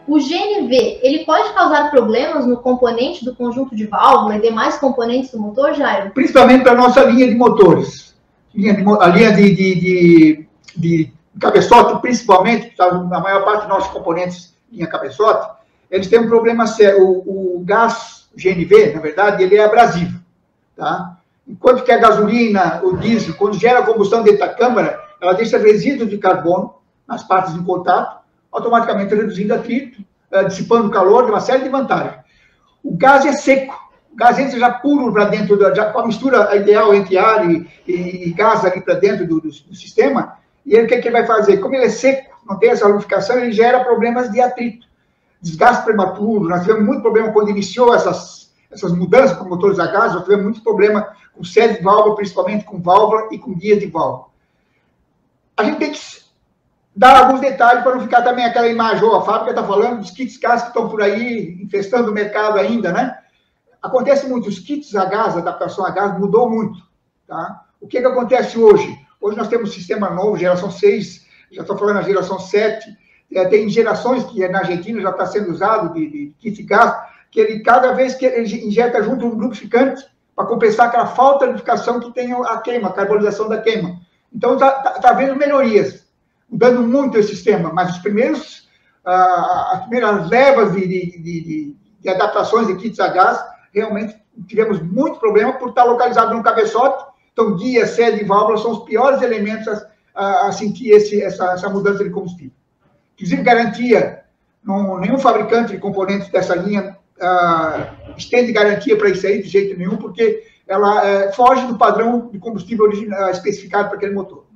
O GNV, ele pode causar problemas no componente do conjunto de válvula e demais componentes do motor, Jairo? Principalmente para a nossa linha de motores. A linha de cabeçote, principalmente, a maior parte dos nossos componentes linha cabeçote, eles têm um problema sério. O gás GNV, na verdade, ele é abrasivo. Tá? Enquanto que a gasolina, o diesel, quando gera combustão dentro da câmara, ela deixa resíduos de carbono nas partes em contato, automaticamente reduzindo atrito, dissipando calor, de uma série de vantagens. O gás é seco, o gás entra já puro para dentro, já com a mistura ideal entre ar e gás ali para dentro do sistema, e ele, o que ele vai fazer? Como ele é seco, não tem essa lubrificação, ele gera problemas de atrito, desgaste prematuro. Nós tivemos muito problema quando iniciou essas mudanças para motores a gás, nós tivemos muito problema com sede de válvula, principalmente com válvula e com guia de válvula. A gente tem que dar alguns detalhes para não ficar também aquela imagem, a fábrica está falando dos kits gás que estão por aí, infestando o mercado ainda, né? Acontece muito, os kits a gás, a adaptação a gás mudou muito, tá? O que acontece hoje? Hoje nós temos um sistema novo, geração 6, já estou falando da geração 7, tem gerações que na Argentina já está sendo usado de kit gás, que ele, cada vez que ele injeta junto um lubrificante para compensar aquela falta de lubrificação que tem a queima, a carbonização da queima. Então está havendo melhorias, mudando muito esse sistema, mas as primeiras levas de adaptações de kits a gás, realmente tivemos muito problema por estar localizado no cabeçote. Então, guia, sede e válvula são os piores elementos a sentir essa mudança de combustível. Inclusive, garantia, nenhum fabricante de componentes dessa linha estende garantia para isso aí de jeito nenhum, porque ela foge do padrão de combustível original, especificado para aquele motor.